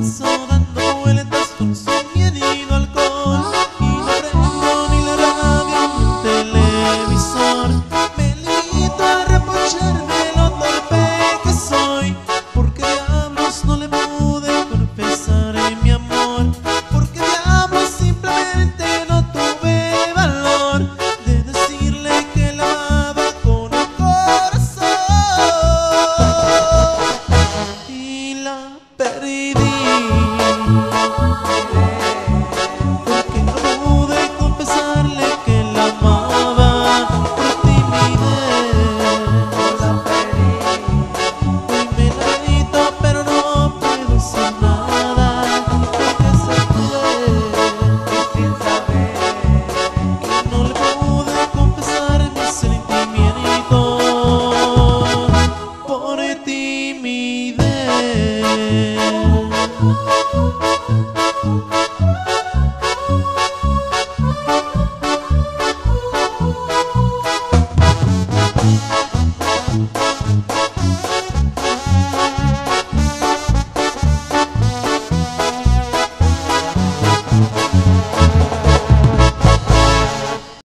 paso dando vueltas consumiendo alcohol y no prendo ni la radio ni el televisor. Me limito a reprocharme lo torpe que soy, porque diablos no le pude confesar mi amor, porque diablos simplemente no tuve valor de decirle que la amaba con el corazón y la perdí.